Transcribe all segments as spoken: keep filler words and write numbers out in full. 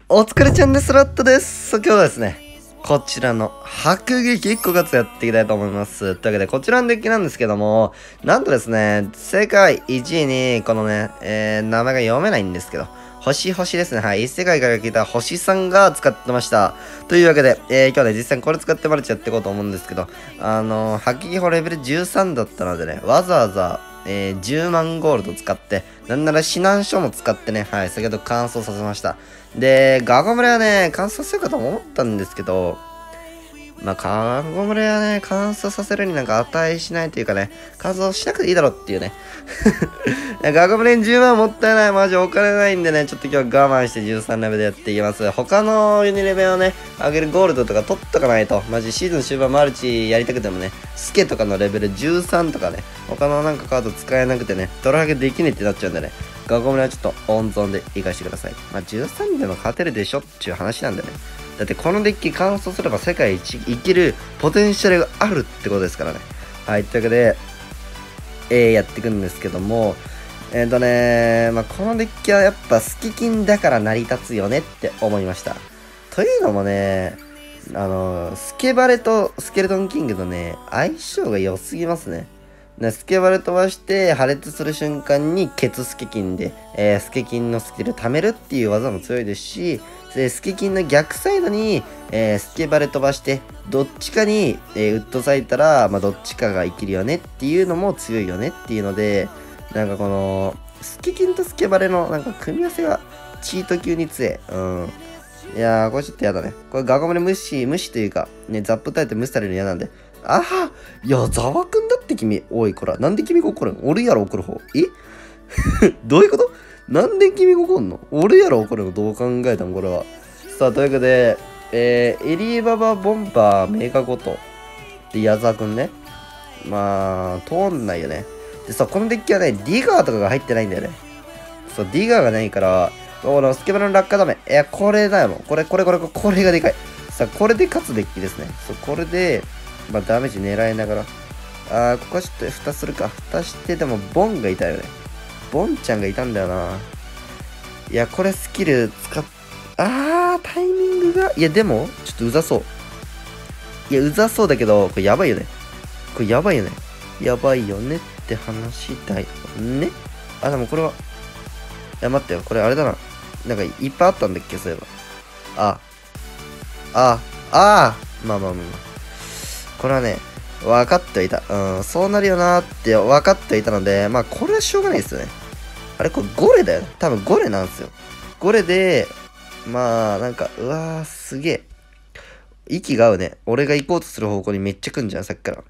お疲れちゃんです。ラットです。今日はですね、こちらの迫撃ごがつやっていきたいと思います。というわけで、こちらのデッキなんですけども、なんとですね、世界いちいに、このね、えー、名前が読めないんですけど、星星ですね。はい。異世界から来た星さんが使ってました。というわけで、えー、今日はね、実際にこれ使ってマルチやっていこうと思うんですけど、あのー、迫撃砲レベルじゅうさんだったのでね、わざわざ、えー、じゅうまんゴールド使って、なんなら指南書も使ってね、はい、先ほど乾燥させました。で、ガゴムレはね、乾燥するかと思ったんですけど、まあ、ガゴムレはね、乾燥させるになんか値しないというかね、乾燥しなくていいだろっていうね。ガゴムレにじゅうまんもったいない。マジお金ないんでね、ちょっと今日は我慢してじゅうさんレベルでやっていきます。他のユニレベルをね、上げるゴールドとか取っとかないと、マジシーズン終盤マルチやりたくてもね、スケとかのレベルじゅうさんとかね、他のなんかカード使えなくてね、ドラ上げできねえってなっちゃうんでね、ガゴムレはちょっと温存でいかしてください。まあ、じゅうさんでも勝てるでしょっていう話なんでね。だってこのデッキ乾燥すれば世界一生きるポテンシャルがあるってことですからね。はい、というわけで、えー、やっていくんですけども、えっ、ー、とねまあ、このデッキはやっぱスキキンだから成り立つよねって思いました。というのもね、あの、スケバレとスケルトンキングのね、相性が良すぎますね。スケバレ飛ばして破裂する瞬間にケツスケキンで、えー、スケキンのスキル貯めるっていう技も強いですし、スケキンの逆サイドに、えー、スケバレ飛ばしてどっちかに、えー、ウッド咲いたら、まあ、どっちかが生きるよねっていうのも強いよねっていうので、なんかこのスケキンとスケバレのなんか組み合わせがチート級に強い。うん。いやー、これちょっとやだね。これガゴムで無視、無視というか、ね、ザップ耐えて無視されるの嫌なんで。あは、いや、ザワくんだって君。おい、こら、なんで君が怒るん？俺やろ怒る方。えどういうこと？なんで君が怒んの？俺やろ怒るの？どう考えたのこれは。さあ、というわけで、えー、エリーババボンバーメガごと。で、矢沢くんね。まあ、通んないよね。でさ、このデッキはね、ディガーとかが入ってないんだよね。そう、ディガーがないから、このスケバレの落下ダメ。いや、これだよ。これ、これ、これ、これがでかい。さあ、これで勝つデッキですね。そう、これで、まあ、ダメージ狙いながら。あー、ここはちょっと蓋するか。蓋して、でも、ボンがいたよね。ボンちゃんがいたんだよな。いや、これスキル使っ、あー、タイミングが、いや、でも、ちょっとうざそう。いや、うざそうだけど、これやばいよね。これやばいよね。やばいよねって話だよね。あ、でもこれは、いや、待ってよ。これあれだな。なんかいっぱいあったんだっけ、そういえば。あ、あ、あー、まあまあまあまあ。これはね、分かってはいた。うん、そうなるよなーって分かってはいたので、まあこれはしょうがないですよね。あれ、これゴレだよね。多分ゴレなんですよ。ゴレで、まあ、なんか、うわー、すげえ。息が合うね。俺が行こうとする方向にめっちゃ来んじゃん、さっきから。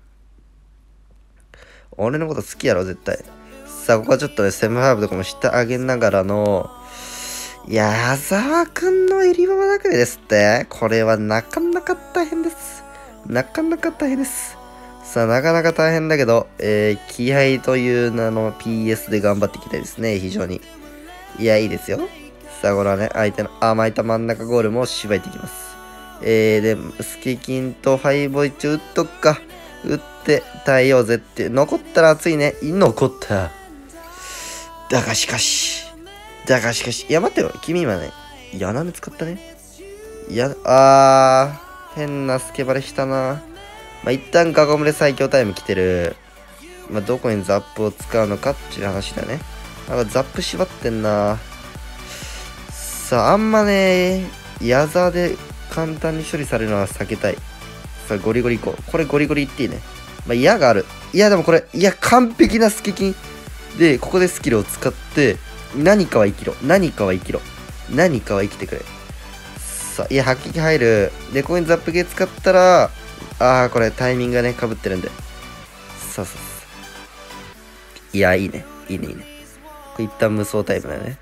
俺のこと好きやろ、絶対。さあ、ここはちょっとね、セムハーブとかもしてあげながらの、いや、矢沢くんのエリババだけですって。これはなかなか大変です。なかなか大変です。さあ、なかなか大変だけど、えー、気合という名の ピーエス で頑張っていきたいですね、非常に。いや、いいですよ。さあ、これはね、相手の甘いた真ん中ゴールもしばいていきます。えー、で、スケキンとファイボイチ打っとくか。打って耐えようぜって。残ったら熱いね。残った。だがしかし。だがしかし。いや、待ってよ。君今ね、矢なめ使ったね。いや、あー、変なスケバレしたな。まあ、一旦ガゴムレ最強タイム来てる。まあ、どこにザップを使うのかっていう話だね。なんかザップ縛ってんな。さあ、あんまね、矢沢で簡単に処理されるのは避けたい。さあ、ゴリゴリいこう。これゴリゴリいっていいね。まあ、矢がある。いや、でもこれ、いや、完璧なスケキン。で、ここでスキルを使って、何かは生きろ。何かは生きろ。何かは生きてくれ。さあ、いや、迫撃入る。で、ここにザップゲー使ったら、あー、これタイミングがね、かぶってるんで。さあさあさあ。いや、いいね。いいね、いいね。これ一旦無双タイムだよね。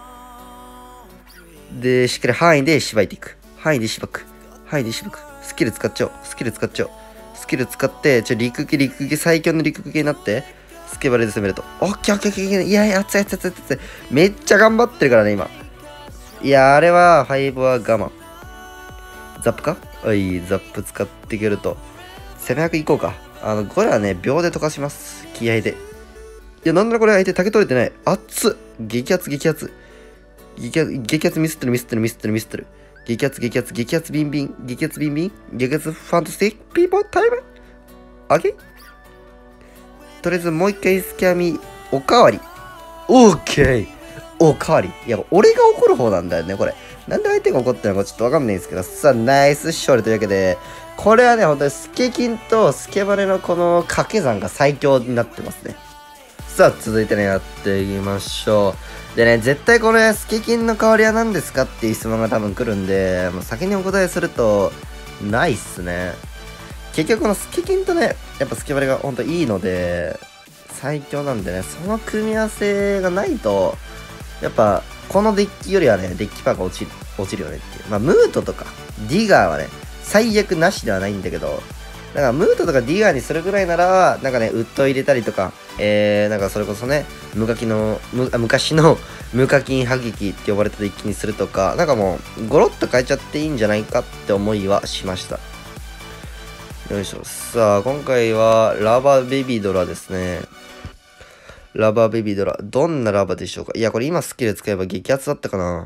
で、しっかり範囲でしばいていく。範囲でしばく。範囲でしばく。スキル使っちゃおう。スキル使っちゃおう。スキル使って、ちょ、陸気、陸気、最強の陸気になって、スケバレで攻めると。オッケーオッケーオッケー。いやいや、熱い熱い熱い熱い。めっちゃ頑張ってるからね、今。いや、あれは、ファイブは我慢。ザップか？はい、ザップ使っていけると。攻め役いこうか。あの、これはね、秒で溶かします。気合で。いや、なんだこれ相手竹取れてない。熱っ。激アツ激アツ。 激アツ、激アツミスってるミスってるミスってるミスってる。激アツ、激アツ、激アツビンビン、激アツビンビン、激アツファンタスティックピーポータイム。オッケー。とりあえずもう一回スキャミ、おかわり。オッケー。おかわり。いや、俺が怒る方なんだよね、これ。なんで相手が怒ってるのかちょっとわかんないんですけど、さあ、ナイス勝利というわけで、これはね、本当にスケキンとスケバネのこの掛け算が最強になってますね。さあ、続いてね、やっていきましょう。でね、絶対これ、スケキンの代わりは何ですかっていう質問が多分来るんで、もう先にお答えすると、ないっすね。結局このスケキンとね、やっぱスケバネが本当いいので、最強なんでね、その組み合わせがないと、やっぱ、このデッキよりはね、デッキパーが落ちる、落ちるよねっていう。まあ、ムートとか、ディガーはね、最悪なしではないんだけど、だからムートとかディガーにするぐらいなら、なんかね、ウッド入れたりとか、えー、なんかそれこそね、無課金の、む昔の無課金破撃って呼ばれたデッキにするとか、なんかもう、ゴロッと変えちゃっていいんじゃないかって思いはしました。よいしょ。さあ、今回は、ラバーベビードラですね。ラバーベビードラ。どんなラバーでしょうか。いや、これ今スキル使えば激アツだったかな。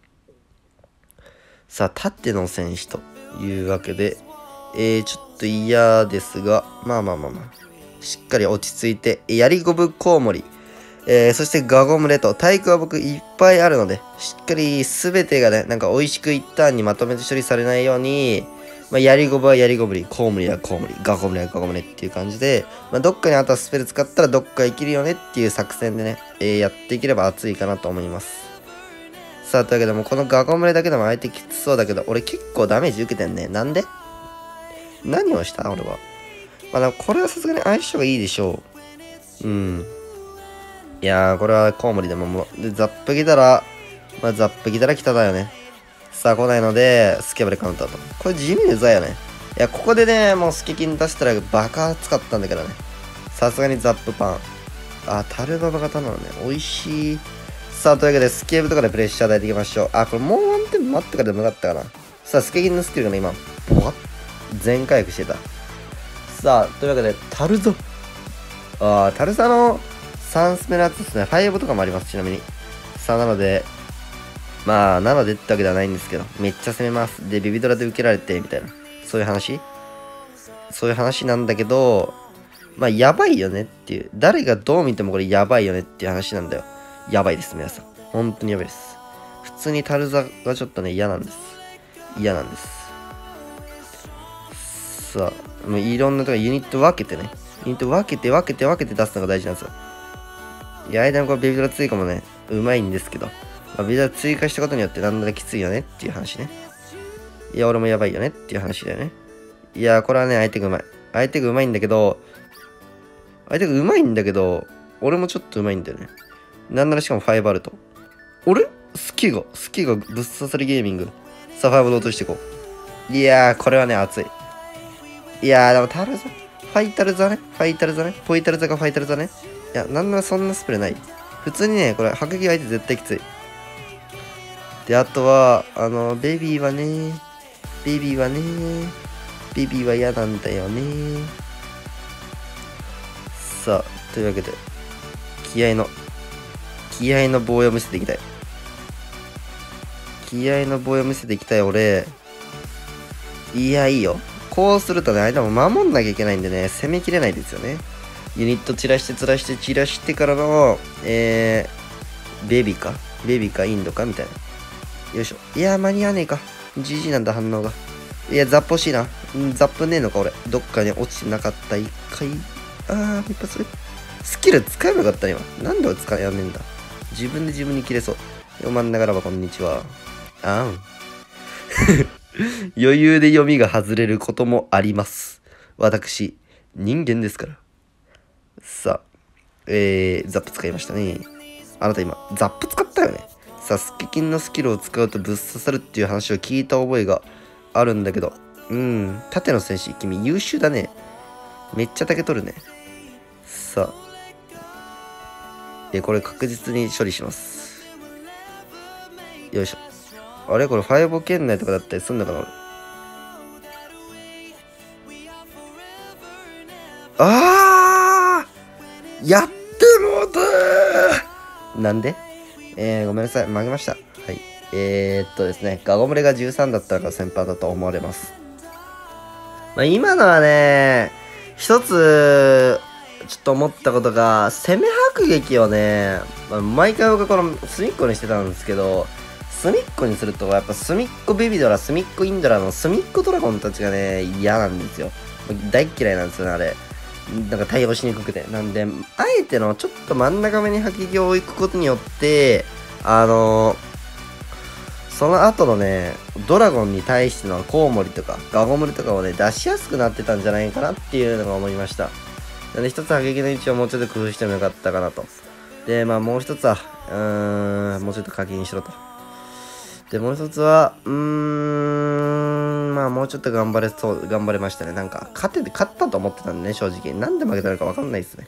さあ、縦の戦士というわけで、えー、ちょっと嫌ですが、まあまあまあまあ。しっかり落ち着いて、ヤリゴブコウモリ、えー、そしてガゴムレと、体育は僕いっぱいあるので、しっかり全てがね、なんか美味しく一旦にまとめて処理されないように、まあ、ヤリゴブはヤリゴブリ、コウモリはコウモリ、ガゴムレはガゴムレっていう感じで、まあ、どっかにあとはスペル使ったらどっか生きるよねっていう作戦でね、えー、やっていければ熱いかなと思います。さあ、というわけでもこのガゴムレだけでも相手きつそうだけど、俺結構ダメージ受けてんね。なんで何をした俺は。まあでもこれはさすがに相性がいいでしょう。うん。いやー、これはコウモリでももう、で、ザップ来たら、まあザップ来たら北だよね。さあ来ないので、スケバレカウンターと。これ地味にうざいよね。いや、ここでね、もうスケキン出したらバカ熱かったんだけどね。さすがにザップパン。あ、タルババ型なのね。美味しい。さあ、というわけで、スケーブとかでプレッシャー与えていきましょう。あ、これもうワンテン待ってからでもよかったかな。さあ、スケキンのスキルがね、今、ボワッ全回復してた。さあ、というわけで、タルゾ。あー、タルザのさんスメのやつですね。ファイブとかもあります、ちなみに。さあ、なので、まあ、なのでってわけではないんですけど、めっちゃ攻めます。で、ビビドラで受けられて、みたいな。そういう話そういう話なんだけど、まあ、やばいよねっていう。誰がどう見てもこれやばいよねっていう話なんだよ。やばいです、皆さん。本当にやばいです。普通にタルザがちょっとね、嫌なんです。嫌なんです。さあ、もういろんなとこユニット分けてね。ユニット分けて分けて分けて出すのが大事なんですよ。いや、間のこれベビドラ追加もね、うまいんですけど、まあ、ベビドラ追加したことによってなんだかきついよねっていう話ね。いや、俺もやばいよねっていう話だよね。いや、これはね、相手がうまい。相手がうまいんだけど、相手がうまいんだけど、俺もちょっとうまいんだよね。なんならしかもファイブあると。俺スキが、スキがぶっ刺さりゲーミング。さあ、ファイブで落としていこう。いやー、これはね、熱い。いやー、でもタルザ、ファイタルザね。ファイタルザね。ポイタルザかファイタルザね。いや、なんならそんなスプレーない。普通にね、これ、迫撃相手絶対きつい。で、あとは、あの、ベビーはね、ベビーはね、ベビーは嫌なんだよね。さあ、というわけで、気合の、気合の防衛を見せていきたい。気合の防衛を見せていきたい俺。いや、いいよ。こうするとね、相手も守んなきゃいけないんでね、攻めきれないですよね。ユニット散らして散らして散らしてからの、えー、ベビーかベビーかインドかみたいな。よいしょ。いや、間に合わねえか。ジジイ なんだ、反応が。いや、ザップ欲しいな。んザップねえのか、俺。どっかに落ちてなかった。一回。あー、一発目。スキル使えばよかったね、今。なんで使えやんねえんだ。自分で自分に切れそう。よ、真ん中らば、こんにちは。あん。余裕で読みが外れることもあります。私、人間ですから。さあ、えー、ザップ使いましたね。あなた今、ザップ使ったよね。さあ、スケキンのスキルを使うとぶっ刺さるっていう話を聞いた覚えがあるんだけど。うん、縦の戦士、君優秀だね。めっちゃ竹取るね。さあ、え、これ確実に処理します。よいしょ。あれこれファイブ圏内とかだったりすんのかな俺。あーやってもうたーなんでえー、ごめんなさい。負けました。はい。 えー、っとですね、ガゴムレがじゅうさんだったのが先輩だと思われます。まあ、今のはね、一つ、ちょっと思ったことが、攻め迫撃をね、まあ、毎回僕はこの隅っこにしてたんですけど、隅っこにすると、やっぱ隅っこベビドラ、隅っこインドラの隅っこドラゴンたちがね、嫌なんですよ。大嫌いなんですよね、あれ。なんか対応しにくくて。なんで、あえてのちょっと真ん中目に迫撃を行くことによって、あのー、その後のね、ドラゴンに対してのコウモリとかガゴムリとかをね、出しやすくなってたんじゃないかなっていうのが思いました。なんで一つ迫撃の位置をもうちょっと工夫してもよかったかなと。で、まあもう一つは、うーん、もうちょっと課金しろと。で、もう一つは、うーん、まあもうちょっと頑張れそう、頑張れましたね。なんか、勝てて、勝ったと思ってたんでね、正直。なんで負けたのかわかんないですね。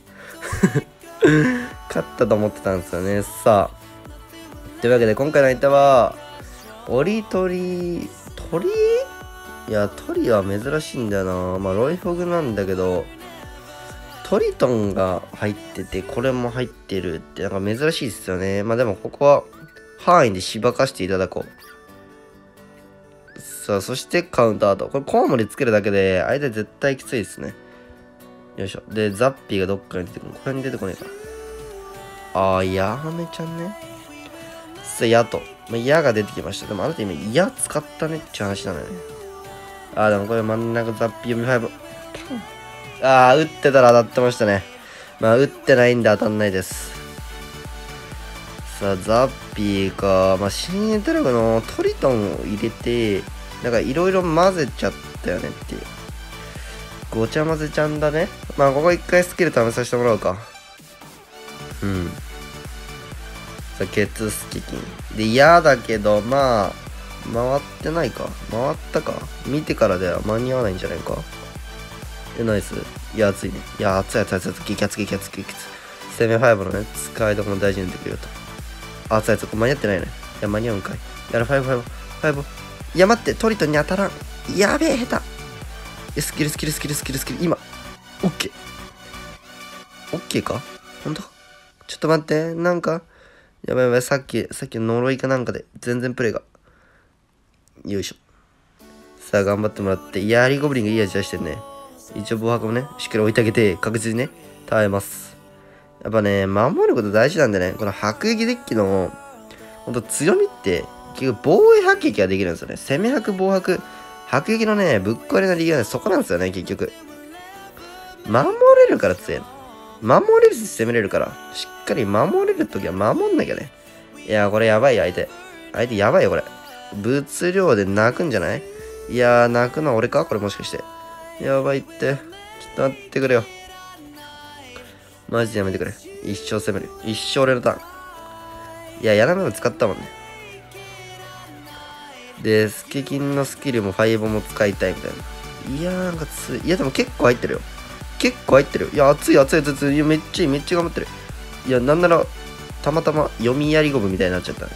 勝ったと思ってたんですよね。さあ。というわけで、今回の相手は、オリトリ、鳥いや、鳥は珍しいんだよな。まあ、ロイフォグなんだけど、トリトンが入ってて、これも入ってるって、なんか珍しいですよね。まあでも、ここは、範囲でしばかしていただこう。さあ、そしてカウンターと。これ、コウモリつけるだけで、相手絶対きついですね。よいしょ。で、ザッピーがどっかに出てくる。これに出てこねえかな。あー、ヤーメちゃんね。さあ、ヤと。まあ、矢が出てきました。でもあなた今、矢使ったねっていう話なのよね。あー、でもこれ真ん中ザッピー読みファイブ。あー、打ってたら当たってましたね。まあ、打ってないんで当たんないです。さあ、ザッピーか。まあ、新エタログのトリトンを入れて、なんかいろいろ混ぜちゃったよねっていう。ごちゃ混ぜちゃんだね。まあ、ここ一回スキル試させてもらおうか。うん。さあ、ケツスキキン。で、嫌だけど、まあ、回ってないか。回ったか。見てからでは間に合わないんじゃないか。え、ナイス。いや、熱いね。いや、熱い熱い熱い。激アツ激アツ激アツ。攻めファイブのね、使いどころ大事に出てくるよと。熱い熱い。間に合ってないね。いや、間に合うんかい。やら、ファイブファイブ。ファイブ。いや、待って、トリトンに当たらん。やべえ、下手。え、スキルスキルスキルスキルスキル。今。オッケー。オッケーかほんとちょっと待って。なんか、やばいやばい。さっき、さっきの呪いかなんかで、全然プレイが。よいしょ。さあ、頑張ってもらって。いやー、リゴブリンがいい味出してるね。一応防波もね、しっかり置いてあげて、確実にね、耐えます。やっぱね、守ること大事なんでね、この迫撃デッキの、ほんと強みって、結局防衛迫撃ができるんですよね。攻め迫、防迫、迫撃のね、ぶっ壊れの理由はね、そこなんですよね、結局。守れるから強いの。守れるし攻めれるから、しっかり守れるときは守んなきゃね。いやー、これやばいよ、相手。相手やばいよ、これ。物量で泣くんじゃない？いやー、泣くのは俺かこれもしかして。やばいって。ちょっと待ってくれよ。マジでやめてくれ。一生攻める。一生俺のターン。いや、やらめも使ったもんね。で、スケキンのスキルもファイボも使いたいみたいな。いやー、なんかつい。いや、でも結構入ってるよ。結構入ってる。いや、熱い熱い熱い。いや、めっちゃいい。めっちゃ頑張ってる。いや、なんなら、たまたま読みやりゴムみたいになっちゃったね。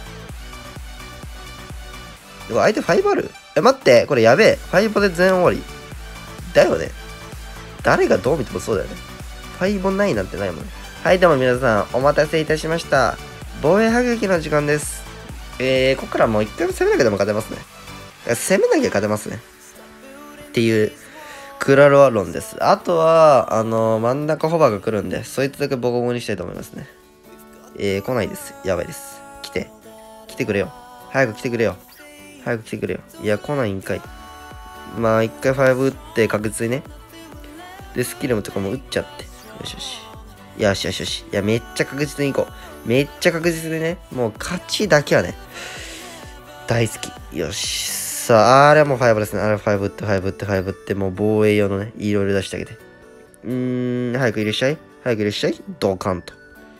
でも相手ファイブある？え、待って。これやべえ。ファイブで全終わり。だよね。誰がどう見てもそうだよね。ファイブないなんてないもんね。はい、どうも皆さん、お待たせいたしました。防衛迫撃の時間です。えー、ここからもう一回も攻めなきゃでも勝てますね。攻めなきゃ勝てますね。っていう、クラロワ論です。あとは、あのー、真ん中ホバーが来るんで、そいつだけボコボコにしたいと思いますね。えー、来ないです。やばいです。来て。来てくれよ。早く来てくれよ。早く来てくれよ。いや、来ないんかい。まあ、一回ファイブ打って確実にね。で、スキルもとかも打っちゃって。よしよし。よしよしよし。いや、めっちゃ確実に行こう。めっちゃ確実にね。もう勝ちだけはね。大好き。よし。さあ、あれはもうファイブですね。あれファイブ打って、ファイブ打って、ファイブ打って、もう防衛用のね、いろいろ出してあげて。うーん、早くいらっしゃい。早くいらっしゃい。ドカンと。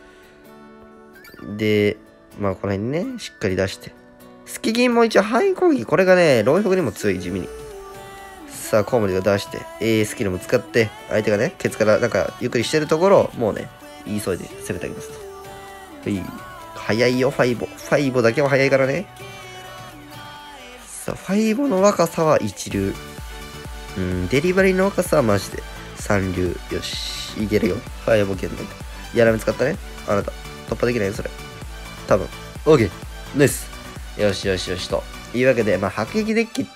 で、まあ、この辺にね、しっかり出して。スキギンも一応範囲攻撃。これがね、ロイフグにも強い、地味に。さあ、コウモリが出して、えー、スキルも使って、相手がね、ケツからなんかゆっくりしてるところを、もうね、言い急いで攻めてあげますと。はい。早いよ、ファイボ。ファイボだけは早いからね。さあ、ファイボの若さは一流。うん、デリバリーの若さはマジで三流。よし、いけるよ。ファイボ剣なんて。やらめ使ったね。あなた、突破できないよ、それ。多分。オーケー。ナイス。 よしよしよしと。いうわけで、まあ、迫撃デッキって、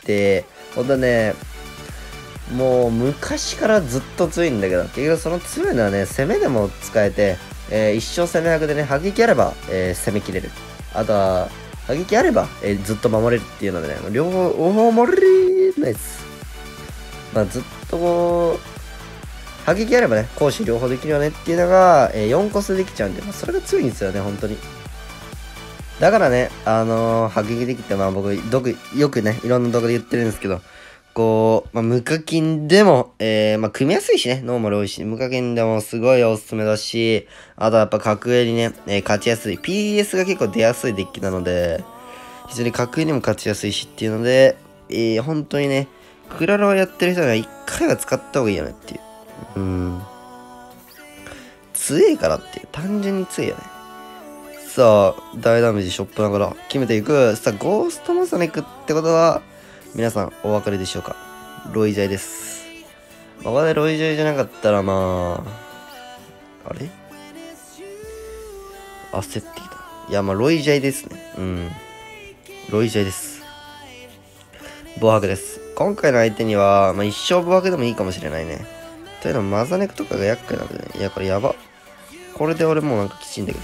ほんとね、もう昔からずっと強いんだけど、結局その強いのはね、攻めでも使えて、えー、一生攻め役でね、迫撃あれば、えー、攻めきれる。あとは、迫撃あれば、えー、ずっと守れるっていうのでね、両方、おお、守れるナイス。まあ、ずっとこう、迫撃あればね、攻守両方できるよねっていうのが、えー、よんコスできちゃうんで、まあ、それが強いんですよね、本当に。だからね、あのー、迫撃できて、まあ僕、毒、よくね、いろんな動画で言ってるんですけど、こう、まあ無課金でも、えー、まあ組みやすいしね、ノーマル多いし、無課金でもすごいおすすめだし、あとやっぱ格上にね、えー、勝ちやすい。ピーエス が結構出やすいデッキなので、非常に格上にも勝ちやすいしっていうので、えー、本当にね、クラロワやってる人には一回は使った方がいいよねっていう。うん。強いからっていう。単純に強いよね。さあ、大ダメージショップながら決めていく。さあ、ゴーストマザネクってことは、皆さんお分かりでしょうか？ロイジャイです。ここでロイジャイじゃなかったら、まあ、あれ焦ってきた。いや、まあ、ロイジャイですね。うん。ロイジャイです。防白です。今回の相手には、まあ、一生防白でもいいかもしれないね。というのも、マザネクとかが厄介なんでね。いや、これやば。これで俺もうなんかきちんだけど。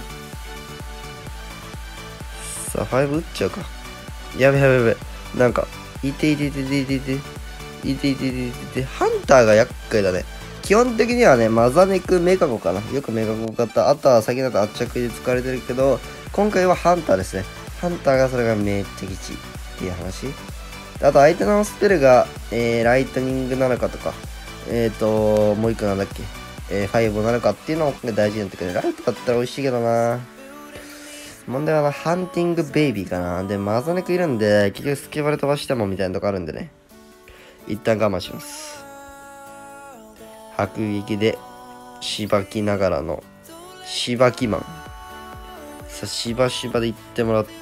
さあ、ファイブ打っちゃうか。やべやべやべ。なんか、いていていていていていていていていていて、ハンターが厄介だね。基本的にはね、マザネクメガゴかな。よくメガゴ型。あとは先だと圧着で使われてるけど、今回はハンターですね。ハンターがそれがめっちゃきちいっていう話。あと相手のスペルが、えー、ライトニングなのかとか、えっ、ー、と、もう一個なんだっけ、えー、ファイブなのかっていうのが大事になってくる。ライトだったら美味しいけどな。問題はな、ハンティングベイビーかな。で、マザネクいるんで、結局スケバル飛ばしてもみたいなとこあるんでね。一旦我慢します。迫撃で、しばきながらの、しばきマン。さあ、しばしばで行ってもらって、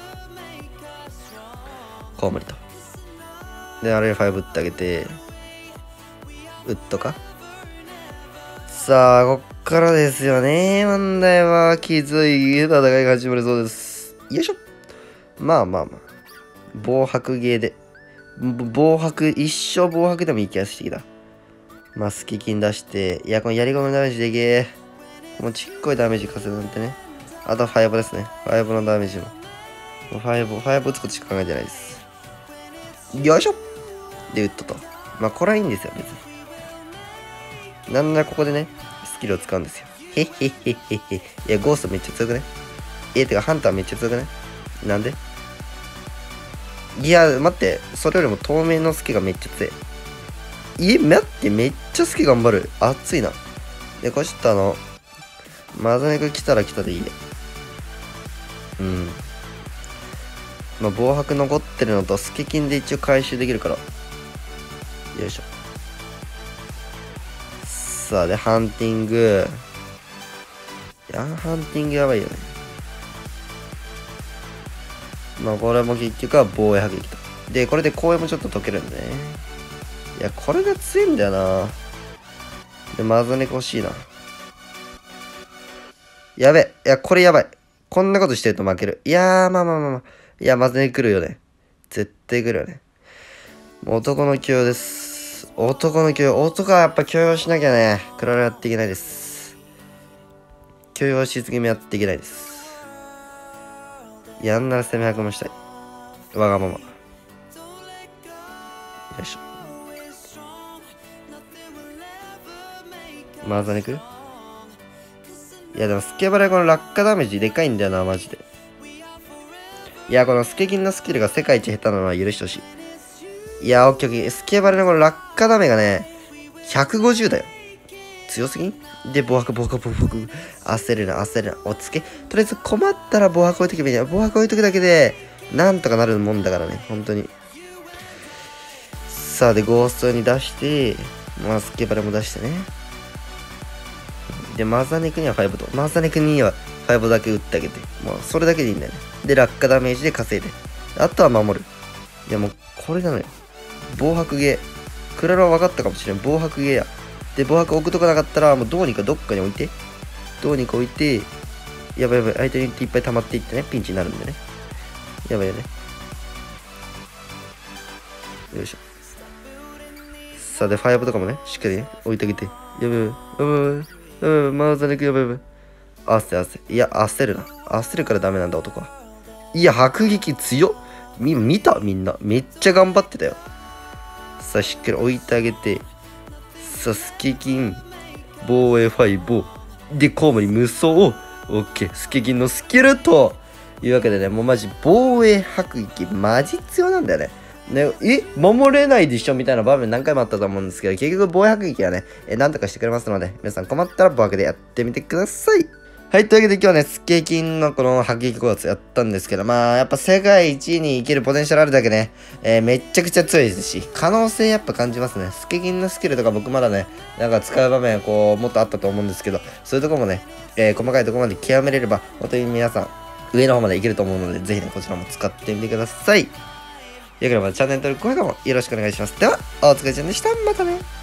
コウモリと。で、あれファイブ打ってあげて、ウッドか。さあ、こっからですよね。問題は、きつい戦いが始まりそうです。よいしょ。まあまあまあ。防白ゲーで。防白、一生防白でもいい気がしてきた。まあ、スキキン出して。いや、このやり込みダメージでけえ。もうちっこいダメージ稼ぐなんてね。あとはファイブですね。ファイブのダメージも。もうファイブ、ファイブ打つことしか考えてないです。よいしょで、ウッドと。まあ、これはいいんですよ、別に。なんならここでね、スキルを使うんですよ。へっへっへっへっへ。いや、ゴーストめっちゃ強くね。え、てか、ハンターめっちゃ強くね。なんでいや、待って。それよりも透明のスキがめっちゃ強い。え、待って。めっちゃスキ頑張る。熱いな。で、これちょっとあの、マザネク来たら来たでいいや。うん。まあ、防白残ってるのと、スケキンで一応回収できるから。よいしょ。さあ、で、ハンティング。いや、ハンティングやばいよね。まあ、これも結局は防衛迫撃と。で、これで公園もちょっと解けるんでね。いや、これが強いんだよな。で、マザネク欲しいな。やべ。いや、これやばい。こんなことしてると負ける。いやー、まあまあまあまあ。いや、マザネク来るよね。絶対来るよね。もう男の教養です。男の教養。男はやっぱ教養しなきゃね。クラロやっていけないです。教養しすぎもやっていけないです。やんなら攻め役もしたい。わがまま。よいしょ。マザネクいやでもスケバレこの落下ダメージでかいんだよな、マジで。いや、このスケキンのスキルが世界一下手なのは許してほしい。いや、オッケーオッケー。スケバレのこの落下ダメがね、ひゃくごじゅうだよ。強すぎんで、防白、防白、防白。焦るな、焦るな。落ち着け。とりあえず困ったら防白置いとけばいいんだよ。防白置いとくだけで、なんとかなるもんだからね。本当に。さあ、で、ゴーストに出して、まあ、スケバレも出してね。で、マザネクにはファイブと。マザネクにはファイブだけ打ってあげて。もう、それだけでいいんだよね。で、落下ダメージで稼いで。あとは守る。いや、もう、これなのよ。防白ゲー。クラロは分かったかもしれん。防白ゲーや。で、防白置くとこなかったら、もうどうにかどっかに置いて。どうにか置いて、やばいやばい。相手にいっぱい溜まっていってね、ピンチになるんでね。 やばいよね。よいしょ。さあ、で、ファイアボとかもね、しっかりね、置いてあげて。やばいやばい。やばいやばい。やばい。マウザネクやばいやばい。焦れ焦れ。いや、焦るな。焦るからダメなんだ、男は。いや、迫撃強っ。み、見たみんな。めっちゃ頑張ってたよ。さあ、しっかり置いてあげて。さあ、スケキン。防衛ファイボ。で、コウモリ無双。オッケー。スケキンのスキルというわけでね、もうマジ防衛迫撃、マジ必要なんだよね。ね、え守れないでしょみたいな場面何回もあったと思うんですけど、結局防衛迫撃はね、えなんとかしてくれますので、皆さん困ったら防衛でやってみてください。はい、というわけで今日はね、スケキンのこの迫撃高圧やったんですけど、まあ、やっぱ世界一に行けるポテンシャルあるだけね、えー、めっちゃくちゃ強いですし、可能性やっぱ感じますね。スケキンのスキルとか僕まだね、なんか使う場面、こう、もっとあったと思うんですけど、そういうとこもね、えー、細かいところまで極めれれば、本当に皆さん、上の方までいけると思うので、ぜひね、こちらも使ってみてください。よければチャンネル登録、高評価もよろしくお願いします。では、お疲れ様でした。またね。